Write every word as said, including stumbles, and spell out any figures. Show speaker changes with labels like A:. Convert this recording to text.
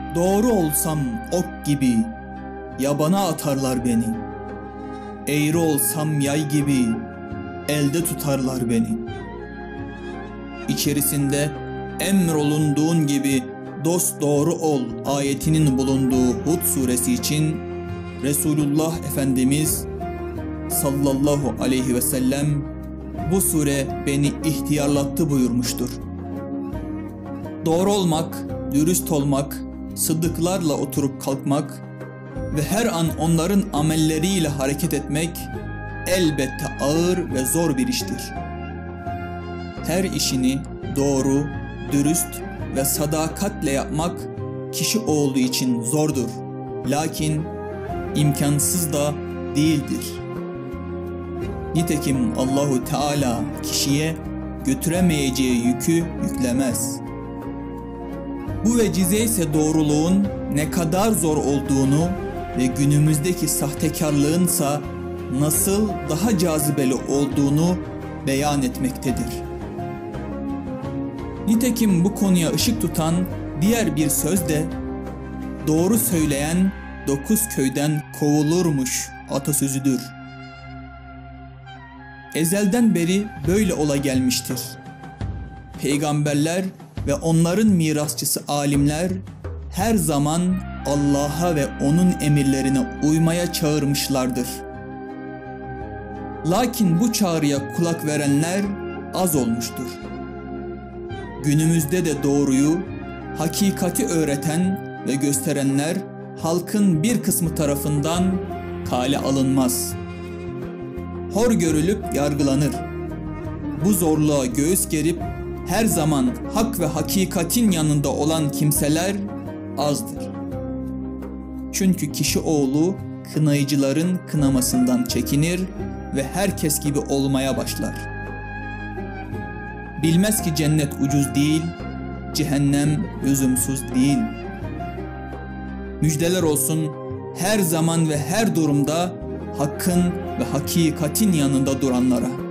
A: Doğru olsam ok gibi yabana atarlar beni. Eğri olsam yay gibi elde tutarlar beni. İçerisinde emrolunduğun gibi dost doğru ol ayetinin bulunduğu Hud suresi için Resulullah Efendimiz sallallahu aleyhi ve sellem bu sure beni ihtiyarlattı buyurmuştur. Doğru olmak, dürüst olmak, sıddıklarla oturup kalkmak ve her an onların amelleriyle hareket etmek elbette ağır ve zor bir iştir. Her işini doğru, dürüst ve sadakatle yapmak kişi oğlu için zordur. Lakin imkansız da değildir. Nitekim Allahu Teala kişiye götüremeyeceği yükü yüklemez. Bu vecize ise doğruluğun ne kadar zor olduğunu ve günümüzdeki sahtekarlığınsa nasıl daha cazibeli olduğunu beyan etmektedir. Nitekim bu konuya ışık tutan diğer bir söz de doğru söyleyen dokuz köyden kovulurmuş atasözüdür. Ezelden beri böyle ola gelmiştir. Peygamberler ve onların mirasçısı alimler her zaman Allah'a ve onun emirlerine uymaya çağırmışlardır. Lakin bu çağrıya kulak verenler az olmuştur. Günümüzde de doğruyu, hakikati öğreten ve gösterenler halkın bir kısmı tarafından kale alınmaz. Hor görülüp yargılanır. Bu zorluğa göğüs gerip her zaman hak ve hakikatin yanında olan kimseler azdır. Çünkü kişi oğlu kınayıcıların kınamasından çekinir ve herkes gibi olmaya başlar. Bilmez ki cennet ucuz değil, cehennem lüzumsuz değil. Müjdeler olsun her zaman ve her durumda hakkın ve hakikatin yanında duranlara.